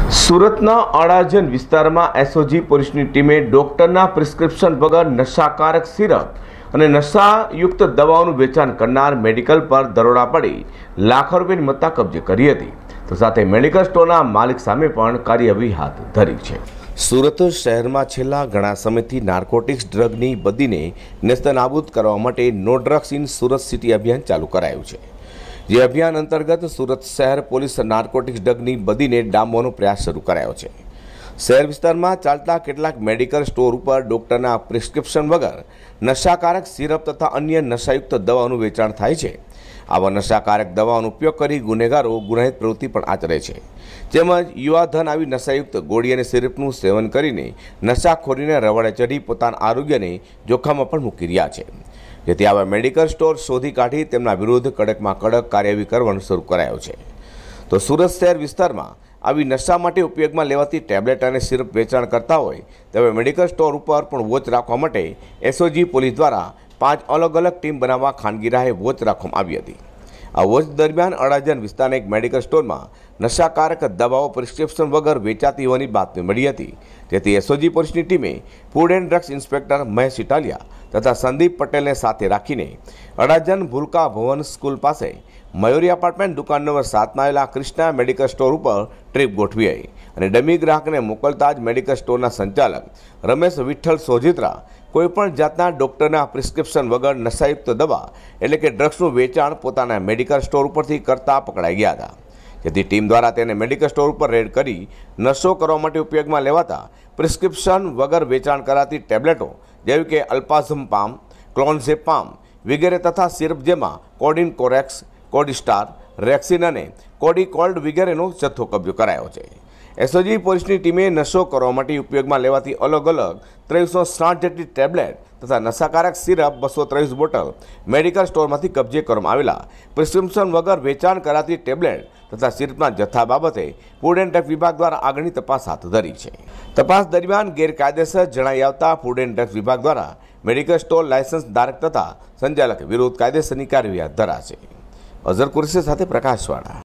સુરતના અડાજણ વિસ્તારમાં એસઓજી પોલીસની ટીમે ડોક્ટરના પ્રિસ્ક્રિપ્શન વગર નશાકારક સિરપ અને નશાયુક્ત દવાઓનું વેચાણ કરનાર મેડિકલ પર દરોડા પાડી લાખો રૂપિયાની મત્તા કબજે કરી હતી, તો સાથે મેડિકલ સ્ટોરના માલિક સામે પણ કાર્યવાહી હાથ ધરી છે। સુરત શહેરમાં છેલ્લા ઘણા સમયથી નાર્કોટિક્સ ડ્રગની બદીને નેસ્તનાબૂદ કરવા માટે no drugs in Surat city અભિયાન ચાલુ કરાયું છે। જે અભિયાન અંતર્ગત સુરત શહેર પોલીસ નાર્કોટિક્સ ડ્રગની બદીને ડામવાનો પ્રયાસ શરૂ કરાયો છે। શહેર વિસ્તારમાં ચાલતા કેટલાક મેડિકલ સ્ટોર ઉપર ડોક્ટરના પ્રિસ્ક્રિપ્શન વગર નશાકારક સિરપ તથા અન્ય નશાયુક્ત દવાઓનું વેચાણ થાય છે। આવા નશાકારક દવાઓનો ઉપયોગ કરી ગુનેગારો ગુનાહિત પ્રવૃત્તિ પણ આચરે છે, તેમજ યુવાધન આવી નશાયુક્ત ગોળી અને સિરપનું સેવન કરીને નશાખોરીને રવાડે ચઢી પોતાના આરોગ્યને જોખમમાં પણ મૂકી રહ્યા છે। જેથી આવા મેડિકલ સ્ટોર શોધી કાઢી તેમના વિરુદ્ધ કડકમાં કડક કાર્યવાહી કરવાનું શરૂ કરાયો છે। તો સુરત શહેર વિસ્તારમાં આવી નશા માટે ઉપયોગમાં લેવાતી ટેબ્લેટ અને સિરપ વેચાણ કરતા હોય તેવા મેડિકલ સ્ટોર ઉપર પણ વોચ રાખવા માટે એસઓજી પોલીસ દ્વારા 5 અલગ અલગ ટીમ બનાવવા ખાનગી રાહે વોચ રાખવામાં આવી હતી। આ વોચ દરમિયાન અડાજણ વિસ્તારના એક મેડિકલ સ્ટોરમાં નશાકારક દવાઓ પ્રિસ્ક્રિપ્શન વગર વેચાતી હોવાની બાતમી મળી હતી, જેથી એસઓજી પોલીસની ટીમે food and drugs inspector Mahesh Italia તથા સંદીપ પટેલને સાથે રાખીને અડાજણ ભૂલકા ભવન સ્કૂલ પાસે મયુરી એપાર્ટમેન્ટ દુકાન નંબર 7માં આવેલા કૃષ્ણા મેડિકલ સ્ટોર ઉપર ટ્રીપ ગોઠવી હતી અને ડમી ગ્રાહકને મોકલતા જ મેડિકલ સ્ટોરના સંચાલક રમેશ વિઠ્ઠલ સોજિત્રા કોઈપણ જાતના ડૉક્ટરના પ્રિસ્ક્રિપ્શન વગર નશાયુક્ત દવા એટલે કે ડ્રગ્સનું વેચાણ પોતાના મેડિકલ સ્ટોર ઉપરથી કરતા પકડાઈ ગયા હતા। જેથી ટીમ દ્વારા તેને મેડિકલ સ્ટોર ઉપર રેડ કરી નશો કરવા માટે ઉપયોગમાં લેવાતા પ્રિસ્ક્રિપ્શન વગર વેચાણ કરાતી ટેબ્લેટો જેવી કે અલ્પાઝમ, ક્લોન્ઝેપામ વગેરે તથા સિરપ જેમાં કોડિન કોરેક્સ, કોડિસ્ટાર, રેક્સિન અને કોડિકોલ્ડ વગેરેનો જથ્થો કબજો કરાયો છે। એસઓજી પોલીસની ટીમે નશો કરવા માટે ઉપયોગમાં લેવાતી અલગ અલગ 360 જેટલી ટેબ્લેટ તથા નશાકારક સિરપ 223 બોટલ મેડિકલ સ્ટોરમાંથી કબજે કરવામાં આવેલા પ્રિસ્ક્રિપ્શન વગર વેચાણ કરાતી ટેબ્લેટ તથા સિરપના જથ્થા બાબતે ફૂડ એન્ડ ડ્રગ વિભાગ દ્વારા આગળની તપાસ હાથ ધરી છે। તપાસ દરમિયાન ગેરકાયદેસર જણાઈ આવતા ફૂડ એન્ડ ડ્રગ વિભાગ દ્વારા મેડિકલ સ્ટોર લાયસન્સ ધારક તથા સંચાલક વિરુદ્ધ કાયદેસરની કાર્યવાહી હાથ ધરાશે। અઝર કુરેશી સાથે પ્રકાશવાળા।